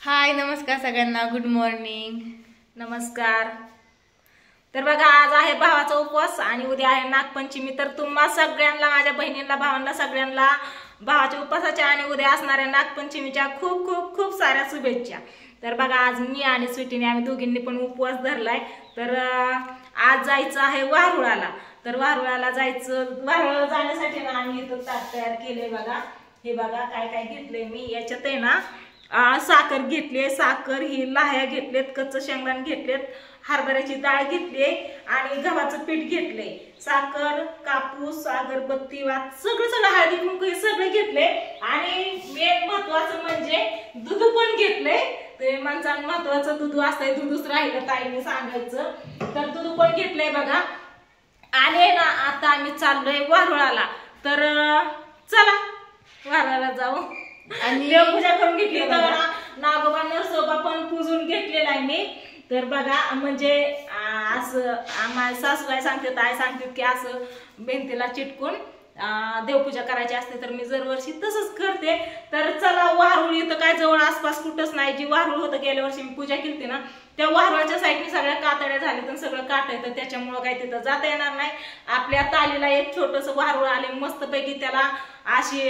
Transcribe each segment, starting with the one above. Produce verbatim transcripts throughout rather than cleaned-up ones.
हाय नमस्कार सगळ्यांना, good morning. नमस्कार. तर बघा, आज आहे भावाचा उपवास आणि उद्या आहे नागपंचमी. तर तुम्हा सगळ्यांना, माझ्या बहिणींना, भावांना, सगळ्यांना भावाच्या उपवासाच्या आणि उद्या असणाऱ्या नागपंचमीच्या खूप खूप खूप साऱ्या शुभेच्छा. तर बघा, आज मी आणि स्वीटीने आम्ही दोघींनी पण उपवास धरलाय. तर आज जायचं आहे वारुळाला. तर वारुळाला जायचं, वारुळाला जाण्यासाठी ना आम्ही इथं ताट तयार केले. बघा, हे बघा काय काय घेतलंय मी. याच्यात आहे ना साखर घेतली, साखर ही लाह्या घेतलेत, कच्चं शेंगदाण घेतलेत, हरभऱ्याची डाळ घेतली आणि गव्हाचं पीठ घेतले, साखर, कापूस, अगरबत्ती, वात सगळं सगळं हळदी कुंकू हे सगळे घेतले. आणि मेन महत्वाचं म्हणजे दूध पण घेतले. ते माणसाला महत्वाचं दूध असतंय, दूधच राहिलं ताईने सांगायचं. तर दूध पण घेतलंय बघा. आले ना आता आम्ही चाललोय वारुळाला. तर चला वारुळाला जाऊ. आणि देवपूजा करून घेतली. तर नागोबा नरसोबा पण पूजून घेतलेला आहे मी. तर बघा, म्हणजे असं आम्हाला सासूबाई सांगतात, आई सांगतात की असं भिंतीला चिटकून देवपूजा करायची असते. तर मी दरवर्षी तसंच करते. तर चला, वारुळ इथं काय जवळ आसपास कुठंच नाही. जी वारुळ होतं गेल्या वर्षी मी पूजा केली ना, त्या वारुळाच्या साईडने सगळ्या कातड्या झाल्या, तर सगळं काट येतं, त्याच्यामुळं काही तिथं जाता येणार नाही. आपल्या तालीला एक छोटस वारुळ आले मस्तपैकी. त्याला अशी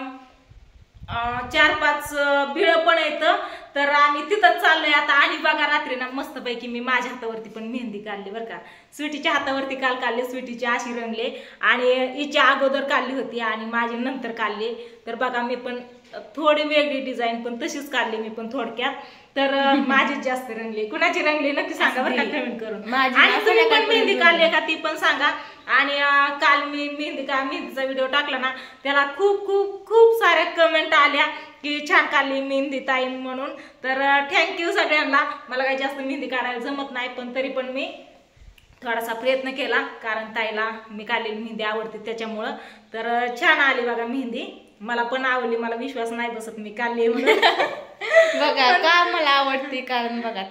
चार पाच बिळ पण येतं. तर आम्ही तिथंच चाललोय आता. आणि बघा, रात्री ना मस्तपैकी मी माझ्या हातावरती पण मेहंदी काढली बरं का. स्वीटीच्या हातावरती काल काढली, स्वीटीची अशी रंगले आणि हिच्या अगोदर काढली होती आणि माझी नंतर काढली. तर बघा, मी पण थोडी वेगळी डिझाईन पण तशीच काढली मी पण थोडक्यात. तर माझी जास्त रंगली. कुणाची रंगली नक्की सांगा बरं का कमेंट करून. आणि तुम्ही पण मेहंदी काढली का ती पण सांगा. आणि काल मी मेहंदी का मेहंदीचा व्हिडिओ टाकला ना, त्याला खूप खूप खूप साऱ्या कमेंट आल्या की छान काढली मेहंदी ताई म्हणून. तर थँक्यू सगळ्यांना. मला काही जास्त मेहंदी काढायला जमत नाही, पण तरी पण मी थोडासा प्रयत्न केला, कारण ताईला मी काढलेली मेहंदी आवडते त्याच्यामुळं. तर छान आली बघा मेहंदी, मला पण आवडली. मला विश्वास नाही बसत मी काढली म्हणून. बघा का मला आवडते, कारण बघा.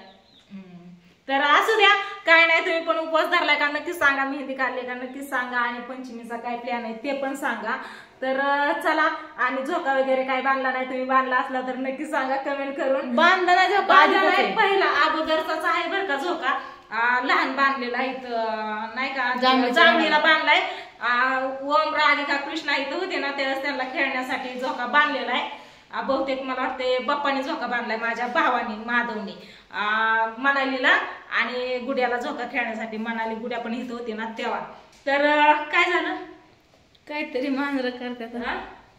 तर असू द्या, काय नाही. तुम्ही पण उपवास धरलाय का नक्कीच सांगा, मेहंदी काढली का नक्कीच सांगा, आणि पंचमीचा काय प्लॅन आहे ते पण सांगा. तर चला, आणि झोका वगैरे काय बांधला नाही, तुम्ही बांधला असला तर नक्कीच सांगा कमेंट करून. बांधला नाही झोका, बांधला नाही, पहिला अगोदरचाच आहे बरं का झोका. लहान बांधलेला इथं नाही का, जांभळीला बांधलाय. ओम राधिका कृष्णा इथं होते ना, त्यावेळेस त्यांना खेळण्यासाठी झोका बांधलेला आहे. बहुतेक मला वाटते बाप्पाने झोका बांधलाय, माझ्या भावाने माधवने मनालीला. आणि गुड्याला झोका खेळण्यासाठी मनाली गुड्या पण इथं होती ना तेव्हा. तर काय झालं, काहीतरी मांजर करतात,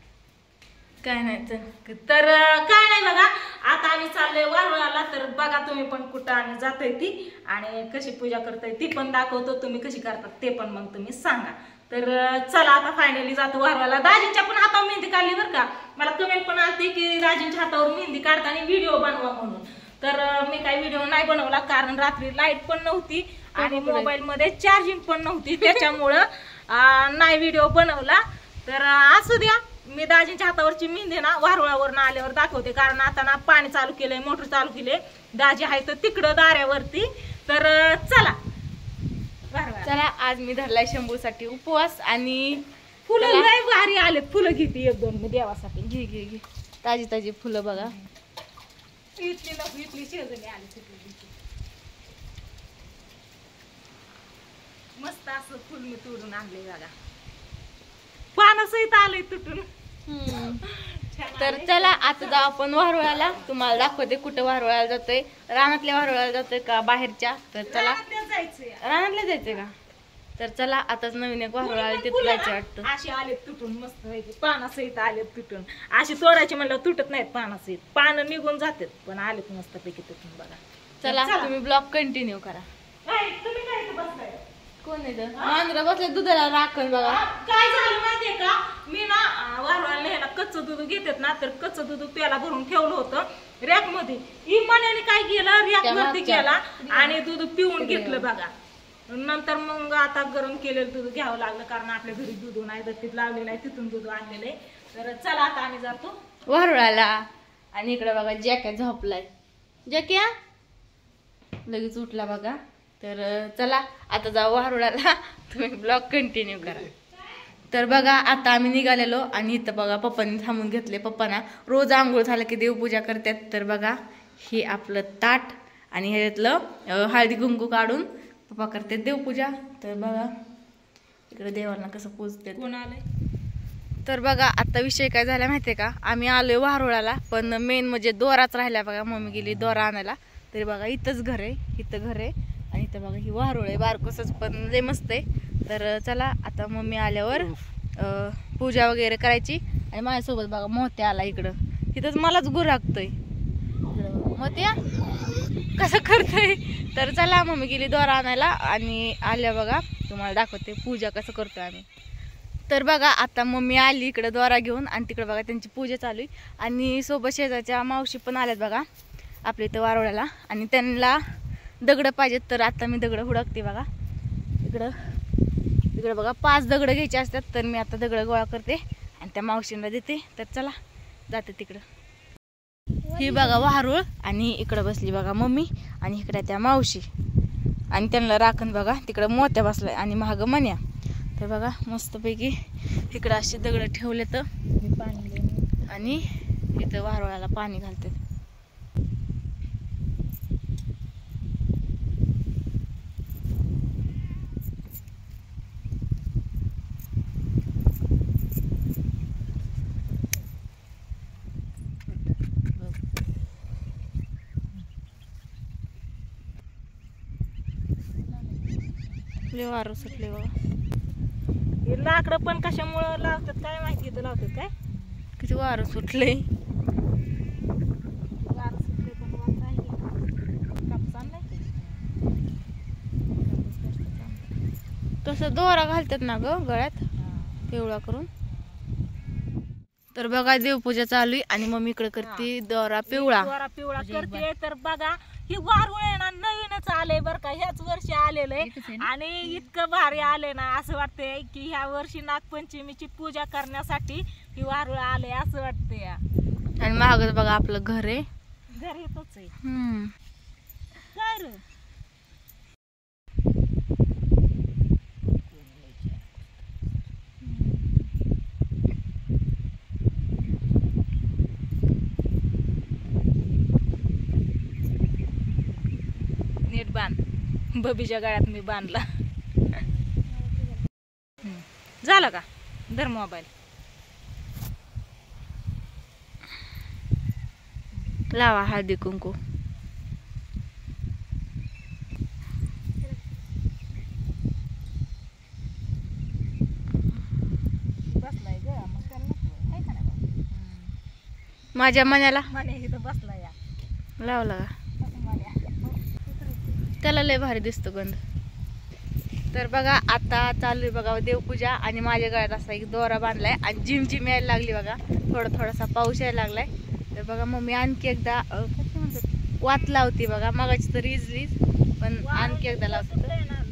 काय नाही. तर तर काय नाही बघा, आता आम्ही चाललोय वारुळाला. तर बघा तुम्ही पण कुठं आम्ही जातोय ती आणि कशी पूजा करतोय ती पण दाखवतो. तुम्ही कशी करतात ते पण मग तुम्ही सांगा. तर चला, आता फायनली जातो वारुळाला. दाजींच्या पण हातावर मेहंदी काढली बरं का. मला कमेंट पण आलती की दाजींच्या हातावर मेहंदी काढताना व्हिडिओ बनवा म्हणून. तर मी काही व्हिडिओ नाही बनवला, कारण रात्री लाईट पण नव्हती आणि मोबाईल मध्ये चार्जिंग पण नव्हती, त्याच्यामुळं नाही व्हिडिओ बनवला. तर असू द्या, मी दाजींच्या हातावरची मेहंदी ना वारुळावर आल्यावर दाखवते, कारण आता ना पाणी चालू केलंय, मोटर चालू केले. दाजी आहे तर तिकडं दाऱ्यावरती. तर चला चला, आज मी धरलाय शंभूसाठी उपवास. आणि फुलं लय भारी आलेत. फुलं घेते एक दोन मी देवासाठी. घे घे घे ताजी ताजी फुलं बघा. इथली नको, इथली शेजारी आली. मस्त असं फुल मी तोडून आणले बघा, पानं सहित आलंय तुटून. तर चला, आता जाऊ आपण वारुळाला. तुम्हाला दाखवते कुठं वारुळाला जातोय. रानातल्या वारुळाला जातोय का बाहेरच्या. तर चला, रानातल्या जायचंय का. तर चला, आताच नवीन एक वारुळाला तिथं जायचं वाटतं. अशी आलेत तुटून मस्त पैकी, पाना सहित आलेत तुटून. अशी तोडायची म्हणलं तुटत नाहीत पाना सहित, पानं निघून जातात, पण आलेत मस्त पैकी तुटून बघा. चला, तुम्ही ब्लॉग कंटिन्यू करा. तुम्ही काय बसताय, कोण आहे मांजरा बसले दुधाला राखण बघा. काय झालं माहितीये का, मी ना वारुळाला न्यायला कच्चं दूध घेतात ना, तर कच्चं दूध प्याला भरून ठेवलं होतं रॅक मध्ये. इमान्याने काय केलं, रॅक वरती केला आणि दूध पिऊन घेतलं बघा. नंतर मग आता गरम केलेलं दूध घ्यावं लागलं, कारण आपल्या घरी दूध नाही तर तिथं लावलेलं आहे, तिथून दूध आणलेलं आहे. तर चला, आता आम्ही जातो वारुळाला. आणि इकडे बघा जॅक्या झोपलाय. जॅक्या लगेच उठला बघा. तर चला, आता जाऊ वारुळाला. तुम्ही ब्लॉग कंटिन्यू करा. तर बघा आता आम्ही निघालेलो आणि इथं बघा पप्पांनी थांबून घेतले. पप्पांना रोज आंघोळ झालं की देवपूजा करतात. तर बघा हे आपलं ताट आणि ह्याच्यातलं हळदी कुंकू काढून पप्पा करते देवपूजा. तर बघा इकडे देवांना कसं पूजते. कोण आलंय तर बघा आता विषय काय झाला माहितीये का, आम्ही आलोय वारुळाला पण मेन म्हणजे दोराच राहिला बघा. मम्मी गेली दोरा आणायला. तरी बघा इथंच घर आहे, इथं घर आहे आणि इथं बघा ही वारुळ आहे बारकोसच पण लय मस्त आहे. तर चला आता मम्मी आल्यावर पूजा वगैरे करायची. आणि माझ्यासोबत बघा मोत्या आला इकडं, इथंच मलाच गुरागतोय मोत्या कसं करतोय. तर चला मम्मी गेली दोरा आणायला आणि आल्या बघा तुम्हाला दाखवते पूजा कसं करतोय आम्ही. तर बघा आता मम्मी आली इकडं दोरा घेऊन आणि तिकडे बघा त्यांची पूजा चालू आहे. आणि सोबत शेजारच्या मावशी पण आल्यात बघा आपल्या इथं वारुळ्याला आणि त्यांना दगडं पाहिजेत. तर आता मी दगडं हुडकते बघा. इकडं इकडं बघा पाच दगडं घ्यायचे असतात. तर मी आता दगडं गोळा करते आणि त्या मावशींना देते. तर चला जाते तिकडं. ही बघा वारुळ आणि इकडं बसली बघा मम्मी आणि इकडे त्या मावशी आणि त्यांना राखण बघा तिकडं मोत्या बसलाय आणि महाग मन्या. तर बघा मस्तपैकी इकडं असे दगड ठेवले तर पाणी आणि इथं वारुळाला पाणी घालतात. वारं सुटले बघा. हे लाकडं पण कशामुळं लावतात काय माहिती, इथं लावतात काय किती वारं सुटले. वारं सुटले पण वारं राहिले कापूस आणलाय तसं दोरा घालतात ना ग गळ्यात पिवळा करून. तर बघा देवपूजा चालू आहे आणि मम्मी इकडे करते दोरा पिवळा दोरा पिवळा करते. तर बघा ही वारुळ आहे ना नवीनच आले बर का, ह्याच वर्षी आलेलं आहे आणि इतकं भारी आले ना असं वाटतंय की ह्या वर्षी नागपंचमीची पूजा करण्यासाठी ही वारुळ आले असं वाटतंय. आणि मागच बघा आपलं घर आहे, घर येतच आहे. हम्म काय रे नीट बांध, बबीच्या गळ्यात मी बांधला. झालं का धर मोबाईल. लावा हळदी कुंकू. बसलाय ग मग त्याला नको आहे का नाही. माझ्या मनाला म्हणे इथं बसलाय या लावला का त्याला लय भारी दिसतो गंध. तर बघा आता चालू आहे बघा देवपूजा आणि माझ्या गळ्यात असा एक दोरा बांधलाय आणि जिम जिम यायला लागली बघा. थोडा थोडासा पाऊस यायला लागलाय. तर बघा मम्मी आणखी एकदा काय म्हणतात वात लावते बघा. मगाची तर इजलीच पण आणखी एकदा लावते.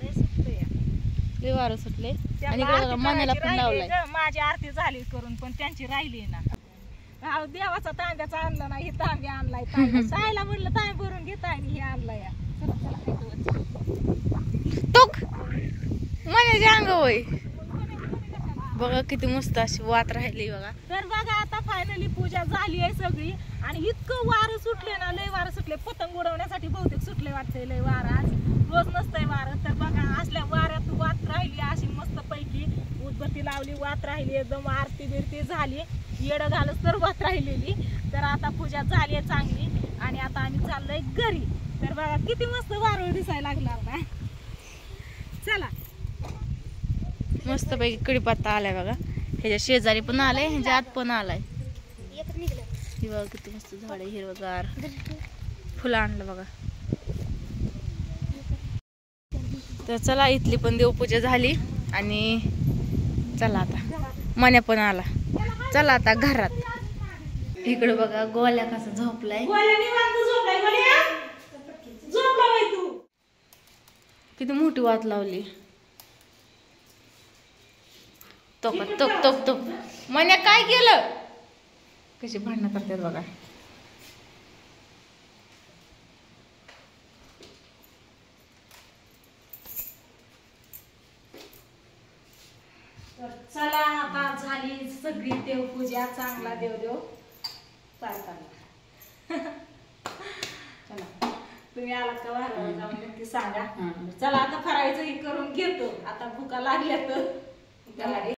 लय वारं सुटले आणि इकडे बघा मनाला पण लावलाय. माझी आरती झाली करून पण त्यांची राहिली ना. देवाचा तांब्याचा आणला ना, ही तांब्या आणलाय. सायला म्हणलं तांब्या भरून घेता आणि हे आणलाय. टोक मनाच्या अंग होय बघा किती मस्त अशी वात राहिली बघा. तर बघा आता फायनली पूजा झाली आहे सगळी आणि इतकं वारं सुटले ना, लय वारं सुटले. पतंग उडवण्यासाठी बहुतेक सुटले वाटतंय लय वारं. आज रोज नसतंय वारं. तर बघा असल्या वाऱ्यात वात राहिली अशी मस्त पैकी. उदबत्ती लावली, वात राहिली, एकदम आरती बिरती झाली, येडं घालच तर वात राहिलेली. तर आता पूजा झाली आहे चांगली आणि आता आम्ही चाललोय घरी. तर बघा किती मस्त वारुळ दिसायला लागला आता. चला मस्त पैकी कडीपत्ता आलाय बघा. ह्याच्या शेजारी पण आलाय, ह्याच्या आत पण आलाय. ही बघा किती मस्त झाड आहे, हिरवगार फुलं आणलं बघा. तर चला इथली पण देवपूजा झाली आणि चला आता मन्या पण आला. चला आता घरात. इकडे बघा गोल्या कसा झोपलाय. किती मोठी वात लावली. तोक तोक तोक तोक मन्या काय केलं. कशी भांडणं करतात बघा. तर चला आता झाली सगळी देवपूजा. चांगला देव देव पाय पाडला. तुम्ही आलात का वारवायला जाऊन नक्की सांगा. चला आता फराळाचं हे करून घेतो, आता भुका लागल्या तर.